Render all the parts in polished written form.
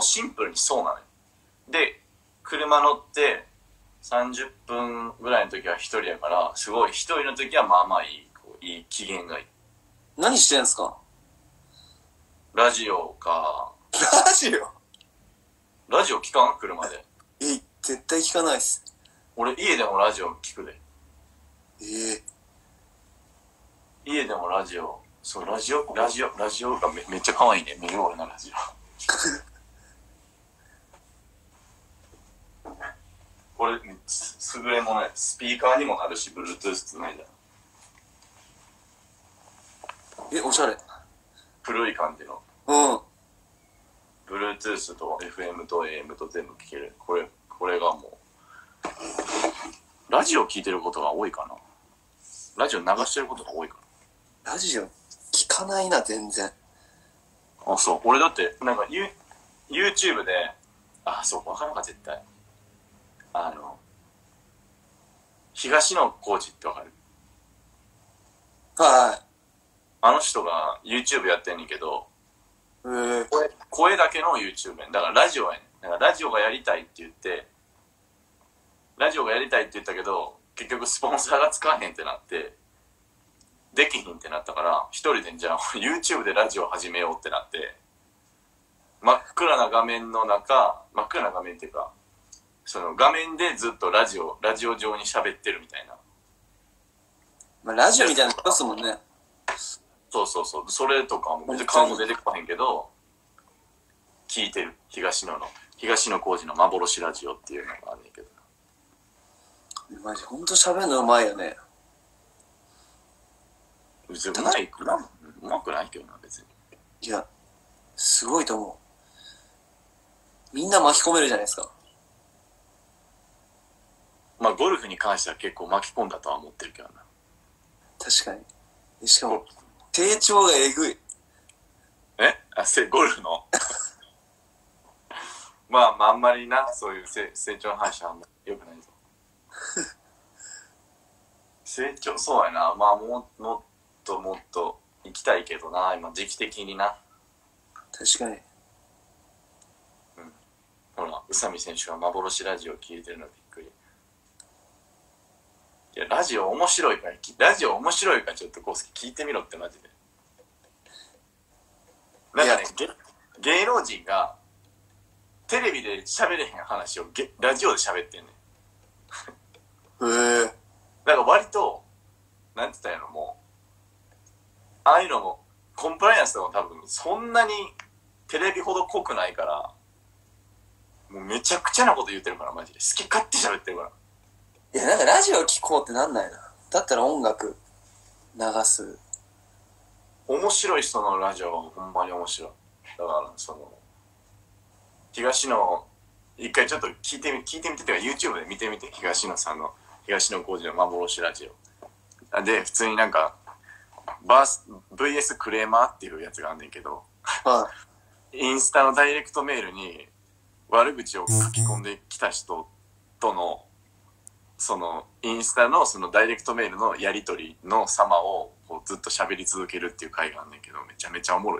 シンプルにそうなのよ。で車乗って30分ぐらいの時は一人やから、すごい一人の時はまあまあいい、こういい機嫌がいい。 何してんすか？ ラジオか。 ラジオ？ ラジオ聞かん？車で。 絶対聞かないっす。 俺家でもラジオ聞くで。家でもラジオ。そう、ラジオがめっちゃ可愛いね。見る俺のラジオ。これ、優れものや。スピーカーにもなるし、Bluetooth つないだら。 おしゃれ。 古い感じの。 うん。 Bluetooth と FM と AM と全部聞ける。これがもう、ラジオ聞いてることが多いかな。ラジオ流してることが多いかな。ラジオ聞かないな、全然。 あ、そう。俺だって、なんか、YouTube で、そう、わからんか、絶対。東野幸治ってわかる？ はあの人が YouTube やってんねんけど、 い。 声だけの YouTube やん。だからラジオやねん。だからラジオがやりたいって言ったけど、結局スポンサーがつかへんってなって、できひんってなったから、一人でじゃあ YouTube でラジオ始めようってなって、真っ暗な画面っていうか、その画面でずっとラジオ上に喋ってるみたいな。 まあ、ラジオみたいなのですもんね。 そう。それとかも別に顔も出てこへんけど、聞いてる。東野幸治の幻ラジオっていうのがあんねんけど。 マジ、ほんと喋るのうまいよね。 別にうまくないけどな、別に。 いや、すごいと思う。みんな巻き込めるじゃないですか。 まあ、ゴルフに関しては結構巻き込んだとは思ってるけどな。 確かに。しかも、成長がえぐい。 ゴルフのまあ、あんまりな、そういう成長の話はあんまり良くないぞ。成長、そうやな。まあ、もっと行きたいけどな、今、時期的にな。 確かに。 ほら、宇佐美選手が幻ラジオ聞いてるのびっくり。いや、ラジオ面白いからちょっとコウスケ聞いてみろってマジで。なんかね、芸能人がテレビで喋れへん話をラジオで喋ってんねん。だから割と、なんて言ったんやろ、もう、ああいうのも、コンプライアンスとかも多分そんなにテレビほど濃くないから、もうめちゃくちゃなこと言ってるから、マジで。好き勝手喋ってるから。 いや、なんかラジオ聞こうってなんないな。だったら音楽流す。 面白い人のラジオはほんまに面白い。だから東野、一回ちょっと聞いてみてか YouTube で見てみて、東野幸治の幻ラジオで、普通になんかVS クレーマーっていうやつがあんねんけど、インスタのダイレクトメールに悪口を書き込んできた人とのそのインスタのそのダイレクトメールのやり取りの様をこうずっと喋り続けるっていう回があんねんけど、めちゃめちゃおもろい。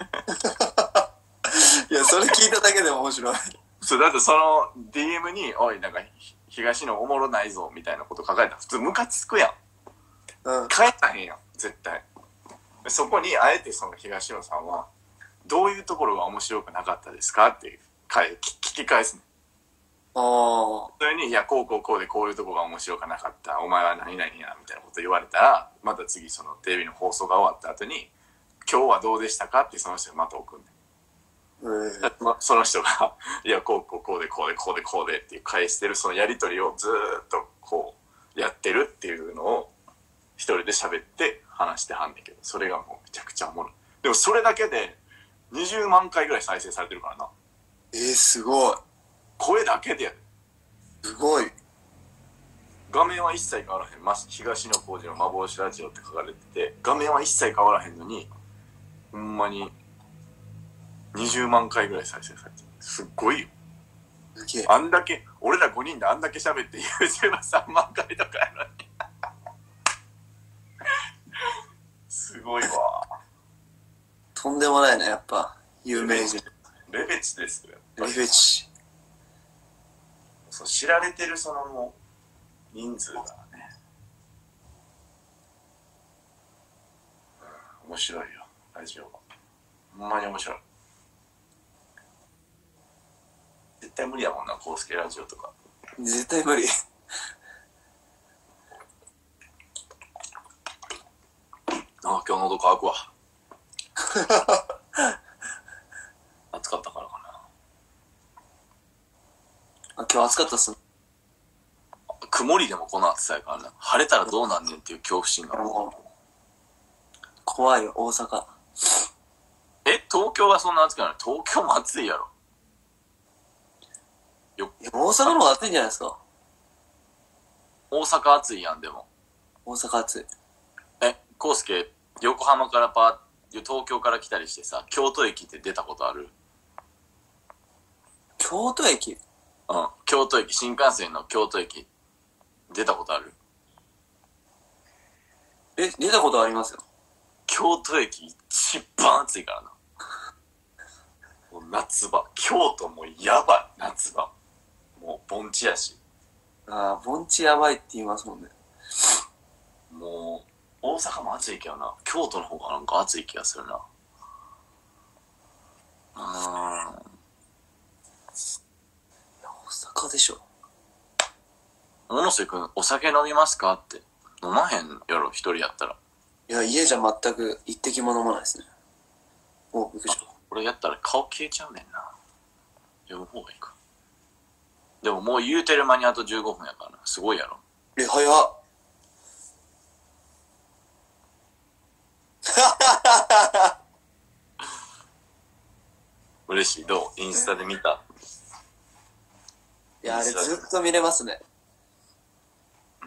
いや、それ聞いただけでも面白い。 そう、だってその DM に、おい、なんか東野おもろないぞみたいなこと書かれたら普通ムカつくやん。返さへんやん、絶対。そこにあえてその東野さんは、どういうところが面白くなかったですかっていう聞き返すね。それに、いや、こうでこういうところが面白くなかった。お前は何々や、みたいなこと言われたら、また次そのテレビの放送が終わった後に、今日はどうでしたかってその人がまた送んねん。その人が、いや、こうでっていう返してるそのやりとりをずーっとこうやってるっていうのを一人で喋って話してはんねんけど、それがもうめちゃくちゃおもろい。でもそれだけで20万回ぐらい再生されてるからな。 すごい。 声だけでやる。 すごい。 画面は一切変わらへん。東野幸治の幻ラジオって書かれてて、画面は一切変わらへんのに、ほんまに20万回ぐらい再生されてる。すっごいよ。あんだけ、俺ら5人であんだけ喋って YouTube3 万回とかやのに。すごいわ。 とんでもないね、やっぱ。有名人。 レベチですよ。 レベチ。 そう知られてるそのもう人数がね、面白いよラジオは。ほんまに面白い。絶対無理やもんな、コウスケラジオとか。 絶対無理。 あ、今日喉乾くわ。暑かったからかあ、今日暑かったっすね。 曇りでもこの暑さやからな。晴れたらどうなんねんっていう恐怖心が。 怖いよ、大阪。 東京はそんな暑くない？東京も暑いやろ。 いや、大阪の方が暑いんじゃないですか。 大阪暑いやん、でも。 大阪暑い。 コウスケ、横浜から東京から来たりしてさ、京都駅って出たことある？ 京都駅？ うん。京都駅、新幹線の京都駅、出たことある？ 出たことありますよ。 京都駅一番暑いからな。もう夏場。京都もやばい、夏場。もう盆地やし。 ああ、盆地やばいって言いますもんね。 もう、大阪も暑いけどな。京都の方がなんか暑い気がするな。 いや、大阪でしょ。 小野瀬くん、お酒飲みますかって。飲まへんやろ、一人やったら。 いや、家じゃ全く一滴も飲まないですね。お、びっくりした。 これやったら顔消えちゃうねんな。読む方がいいか。でももう言うてる間にあと15分やからな。すごいやろ。 早っ。 嬉しい。どう？インスタで見た？ いや、あれずっと見れますね。 うん。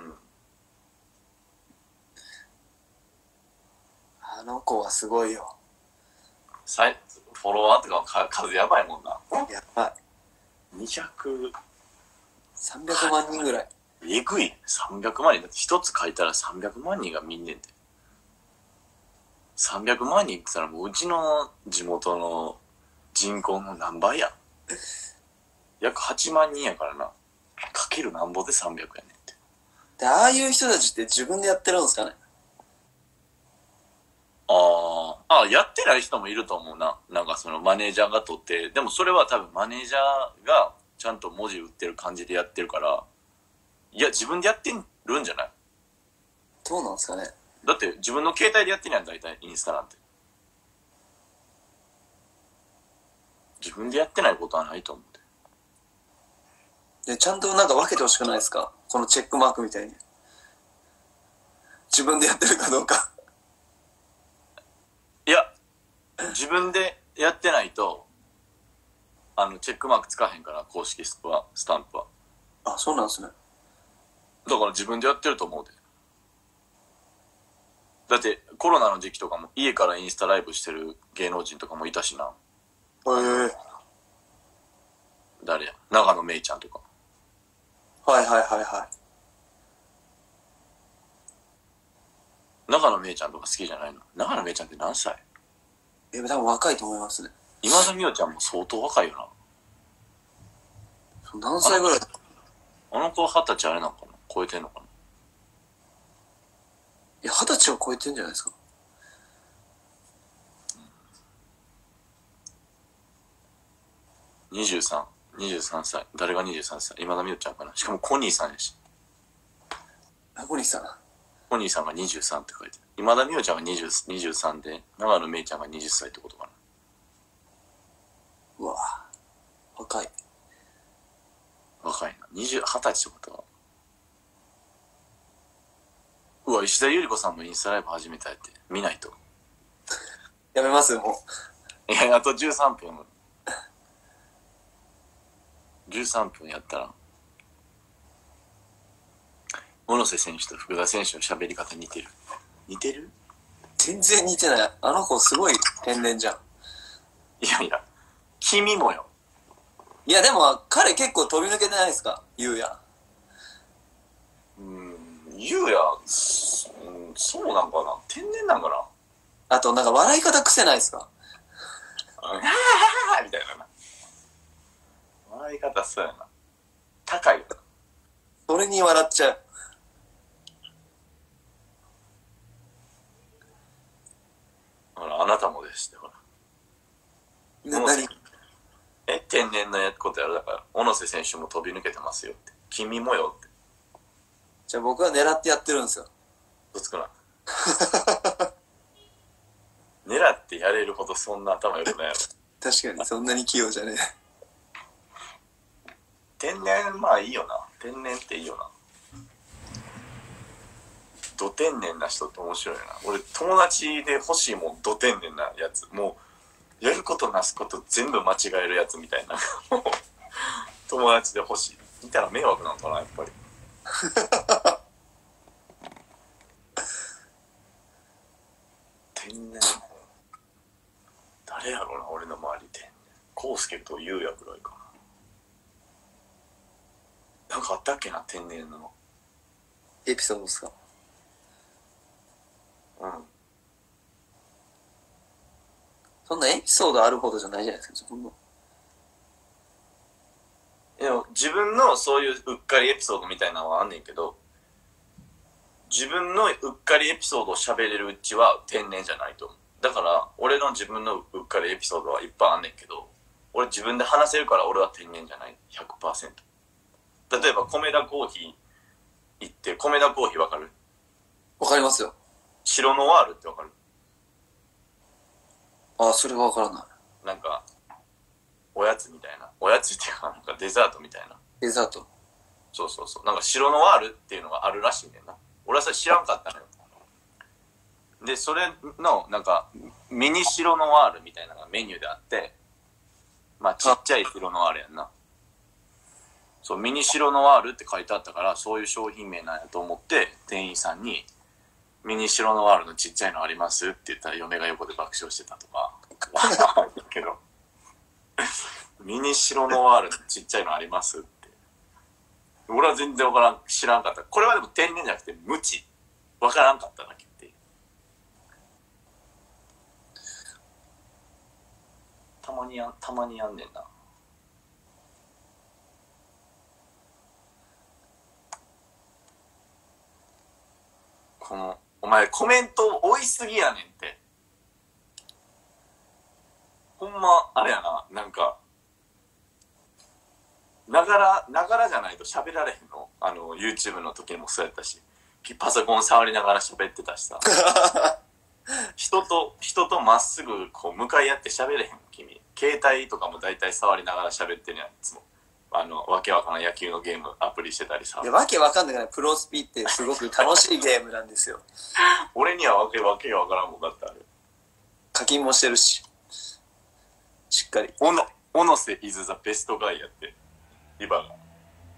あの子はすごいよ。 フォロワーとか数やばいもんな。 やばい。 200、 300万人ぐらい。 えぐい。300万人。だって一つ書いたら300万人が見んねんて。300万人って言ったらもううちの地元の人口の何倍や。約8万人やからな。かけるなんぼで300やねんって。 で、ああいう人たちって自分でやってるんですかね。 やってない人もいると思うな。なんかそのマネージャーが取って、でもそれは多分マネージャーがちゃんと文字打ってる感じでやってるから、いや、自分でやってるんじゃない？ どうなんですかね。 だって自分の携帯でやってるやん、大体インスタなんて。自分でやってないことはないと思うで。 で、ちゃんとなんか分けてほしくないですか？このチェックマークみたいに。自分でやってるかどうか。 いや、自分でやってないと、チェックマークつかへんから、公式スタンプは。 あ、そうなんですね。 だから自分でやってると思うで。だってコロナの時期とかも家からインスタライブしてる芸能人とかもいたしな。誰や？長野めいちゃんとか。 はいはいはいはい。 長野めいちゃんとか好きじゃないの？長野めいちゃんって何歳？ 多分若いと思いますね。 今田美桜ちゃんも相当若いよな。何歳ぐらい？ あの子は20歳あれなのかな？超えてんのかな？ いや、20歳を超えてんじゃないですか。 23歳。誰が23歳？今田美桜ちゃんかな？しかもコニーさんやし。 小西さん。 コニーさんが23って書いてる。今田美桜ちゃんが23で、長野めいちゃんが20歳ってことかな。 うわぁ。若い。 若いな。20歳ってことは。うわ、石田ゆり子さんもインスタライブ始めたいって。見ないと。 やめますもう。いや、あと13分。13分やったら。小野瀬選手と福田選手の喋り方似てる。似てる？ 全然似てない。あの子すごい天然じゃん。 いやいや、君もよ。 いやでも彼結構飛び抜けてないですか？ゆうや。 ゆうや、そうなんかな？天然なんかな？ あとなんか笑い方癖ないですか？ みたいなな。 笑い方そうやな。高いよな。 それに笑っちゃう。 ほら、あなたもですって、ほら。 何？ 天然のことやる。だから、小野瀬選手も飛び抜けてますよって。君もよって。 じゃあ僕は狙ってやってるんですよ。 どつくな。狙ってやれるほどそんな頭良くないやろ。 確かに、そんなに器用じゃねえ。 天然、まあいいよな。天然っていいよな。ど天然な人って面白いな。俺、友達で欲しいもん、ど天然なやつ。もう、やることなすこと全部間違えるやつみたいな。友達で欲しい。いたら迷惑なのかな、やっぱり。天然。誰やろうな、俺の周り天然。康介と優也ぐらいかな。なんかあったっけな、天然の。 エピソードですか？ うん。 そんなエピソードあるほどじゃないじゃないですか、自分の。 でも自分のそういううっかりエピソードみたいなのはあんねんけど、自分のうっかりエピソードを喋れるうちは天然じゃないと思う。だから俺の自分のうっかりエピソードはいっぱいあんねんけど、俺自分で話せるから俺は天然じゃない 100%。 例えば米田コーヒー行って、米田コーヒーわかる？ わかりますよ。 白ノワールってわかる？ ああ、それはわからない。 なんかおやつみたいな、おやつっていうかなんかデザートみたいな。 デザート。 そうそうそう。なんか白ノワールっていうのがあるらしいんだよな。俺はそれ知らんかったのよ。で、それのなんかミニ白ノワールみたいなのがメニューであって、まあちっちゃい白ノワールやんな。そう、ミニ白ノワールって書いてあったから、そういう商品名なんやと思って店員さんにミニ白ノワールのちっちゃいのありますって言ったら嫁が横で爆笑してたとか。けどミニ白ノワールのちっちゃいのありますって。俺は全然わからん、知らんかった。これはでも天然じゃなくて無知。わからんかっただけっていう。たまにやんねんな。この、お前コメント多いすぎやねんって。ほんま、あれやな、なんか、ながらじゃないと喋られへんの。YouTube の時もそうやったし、パソコン触りながら喋ってたしさ。人とまっすぐこう向かい合って喋れへん、君。携帯とかも大体触りながら喋ってるやん、いつも。わけわからん野球のゲームアプリしてたりさ。 いや、わけわかんないから、プロスピってすごく楽しいゲームなんですよ。 俺にはわけわからんもんだってある。 課金もしてるし。しっかり。 小野瀬イズザベストガイやって。リバが。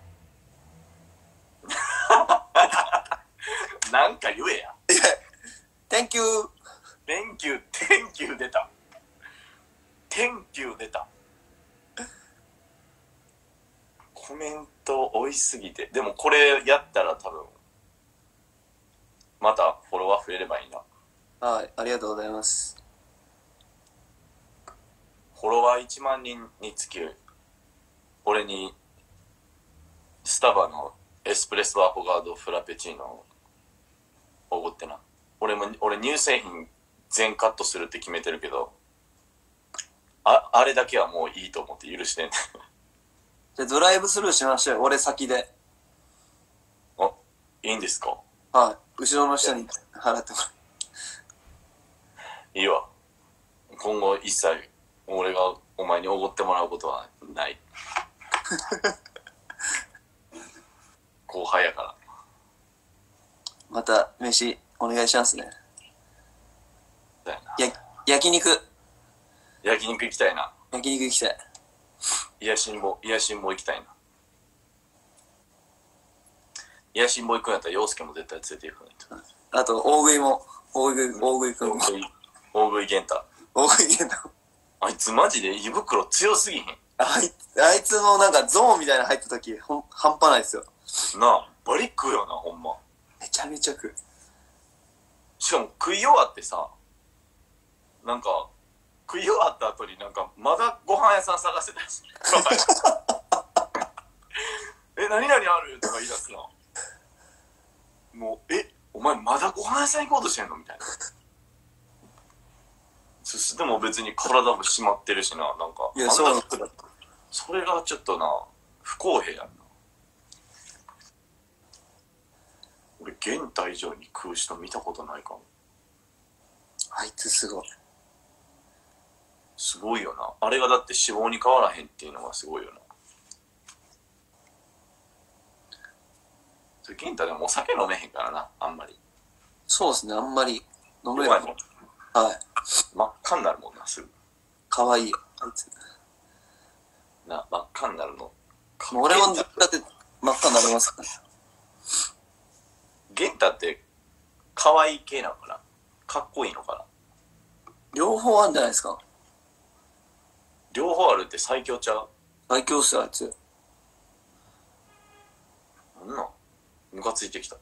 なんか言えや。 いや、Thank you! Thank you 出た。Thank you 出た。コメント多いすぎて。でもこれやったら多分、またフォロワー増えればいいな。 はい、ありがとうございます。 フォロワー1万人につき、俺に、スタバのエスプレッソアフォガードフラペチーノをおごってな。俺乳製品全カットするって決めてるけど、あれだけはもういいと思って許してんね。 じゃあドライブスルーしましょうよ。俺先で。 あ、いいんですか？ はい。後ろの人に払ってもらいいわ。今後一切俺がお前におごってもらうことはない。後輩やから。 また飯お願いしますね。 だよな。 焼肉行きたいな。 焼肉行きたい。 癒しんぼ行きたいな。癒しんぼ行くんやったら陽介も絶対連れて行くないと。 あと大食いも大食いくんも大食い玄太。 大食い玄太。 あいつマジで胃袋強すぎへん。 あいつのなんかゾーンみたいなの入った時半端ないですよ。 なあ、バリ食うよな、ほんま。 めちゃめちゃ食う。 しかも食い終わってさ、なんか食い終わった後になんかまだご飯屋さん探してたし。 何々あるとか言い出すな。もう、お前まだご飯屋さん行こうとしてんのみたいな。でも別に体も締まってるしな、なんか。 いや、そうなんだ。 それがちょっとな、不公平やんな。俺、玄太以上に食う人見たことないかも。 あいつすごい。 すごいよな。あれがだって脂肪に変わらへんっていうのがすごいよな。玄太でもお酒飲めへんからな、あんまり。 そうですね、あんまり飲めない。 弱いもん。 はい。 真っ赤になるもんな、すぐ。 かわいいよ、あいつ。 真っ赤になるの。 もう俺もだって真っ赤になりますから。 玄太って可愛い系なのかな、かっこいいのかな。 両方あるんじゃないですか。 両方あるって最強ちゃう。 最強っすよ、あいつ。 なんなんムカついてきた。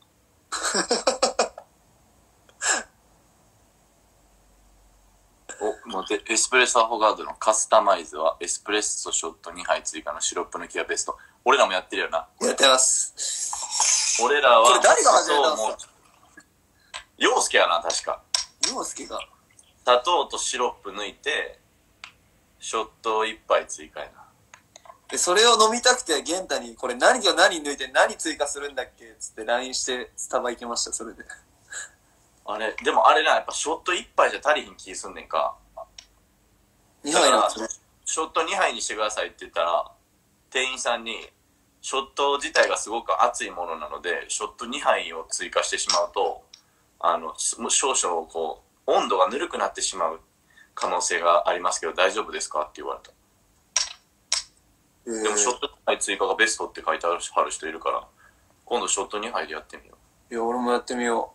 待って、エスプレッソアフォガードのカスタマイズはエスプレッソショット2杯追加のシロップ抜きがベスト。俺らもやってるよな。 やってます。 俺らはこれ誰が始めたんですか。 陽介やな、確か。 陽介が。 砂糖とシロップ抜いて、ショット1杯追加やな。 で、それを飲みたくて、玄太に、これ何を何抜いて何追加するんだっけつって LINE してスタバ行きました、それで。 あれ、でもあれな、やっぱショット1杯じゃ足りひん気すんねんか。 2杯なんですね。 ショット2杯にしてくださいって言ったら、店員さんに、ショット自体がすごく熱いものなので、ショット2杯を追加してしまうと、少々こう、温度がぬるくなってしまう可能性がありますけど、大丈夫ですかって言われた。でもショット2杯追加がベストって書いてある人いるから、今度ショット2杯でやってみよう。 いや、俺もやってみよ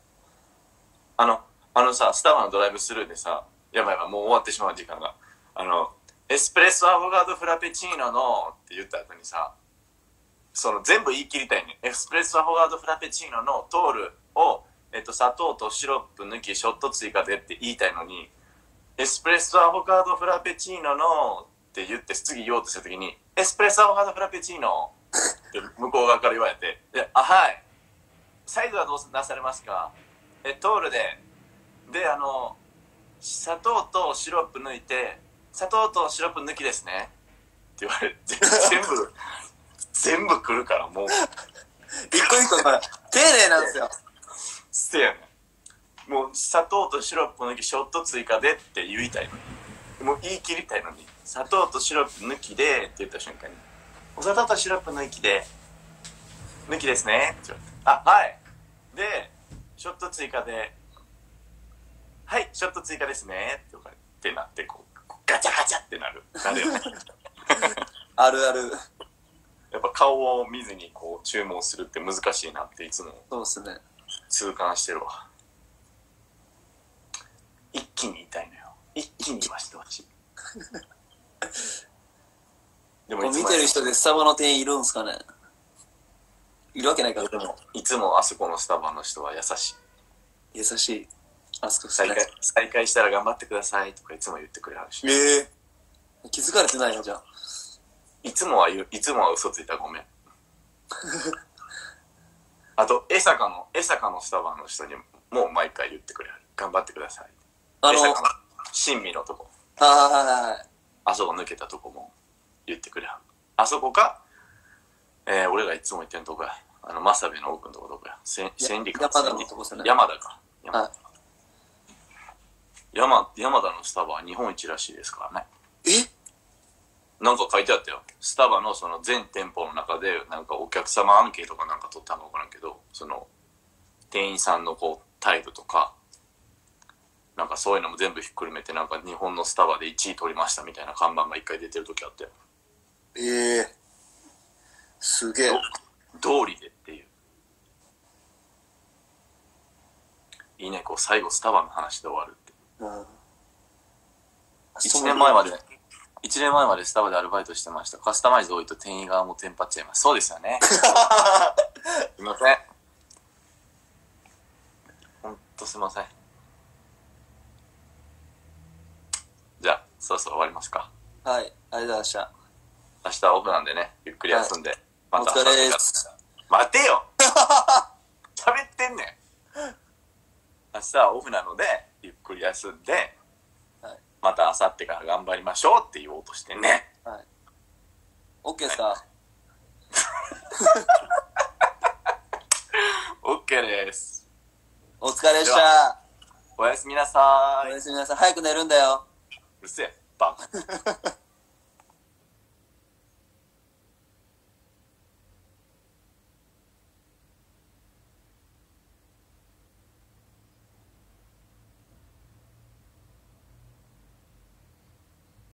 さ、スタバのドライブスルーでさ、やばい、もう終わってしまう時間が。エスプレッソアフォガードフラペチーノのって言った後にさ、全部言い切りたいね。エスプレッソアフォガードフラペチーノのトールを、砂糖とシロップ抜きショット追加でって言いたいのに、エスプレッソアフォガードフラペチーノのって言って次言おうとした時に、エスプレッソアフォガードフラペチーノって向こう側から言われて、で、はい。サイズはどうなされますか？トールで、砂糖とシロップ抜いて、砂糖とシロップ抜きですねって言われて、全部来るからもう。 一個一個これ、丁寧なんですよ。 せやねん。もう砂糖とシロップ抜きショット追加でって言いたいのに。もう言い切りたいのに、砂糖とシロップ抜きでって言った瞬間に、お砂糖とシロップ抜きで、抜きですねって言われて、あ、はい。で、ショット追加で、はい、ショット追加ですねってなって、こうガチャガチャってなるよね。 あるある。 やっぱ顔を見ずにこう注文するって難しいなっていつもそうですね。 痛感してるわ。一気に言いたいのよ。一気に言わしてほしい。でも見てる人でスタバの店員いるんすかね。いるわけないから。 でもいつもあそこのスタバの人は優しい。 優しい。あそこ再開したら頑張ってくださいとかいつも言ってくれはるし。 気づかれてないのじゃん。 いつもは嘘ついたらごめん。あと江坂のスタバの人にも毎回言ってくれはる。頑張ってください。江坂の新味のとこ。あそこ抜けたとこも言ってくれはる。あそこか、俺がいつも言ってんとこや。正部の奥のとこどこや。千里か。 山田のとこですね。 山田か。山田のスタバは日本一らしいですからね。なんか書いてあったよ。スタバのその全店舗の中でなんかお客様アンケートかなんか取ったのか分からんけど、店員さんのこう態度とかなんかそういうのも全部ひっくるめてなんか日本のスタバで1位取りましたみたいな看板が一回出てる時あったよ。 すげえ。 道理でっていう。いいね、こう最後スタバの話で終わるって。1年前までスタバでアルバイトしてました。カスタマイズ多いと店員側もテンパっちゃいます。そうですよね。すいません。ほんとすいません。じゃあ、そろそろ終わりますか。 はい、ありがとうございました。 明日はオフなんでね、ゆっくり休んで。 また明後日から。待てよ喋ってんねん。明日はオフなので、ゆっくり休んで、はい、また明後日から頑張りましょうって言おうとしてんねん。はい。 OK ですか？ OK です。 お疲れでした。 おやすみなさーい。 おやすみなさい。早く寝るんだよ。 うるせえ、バカ。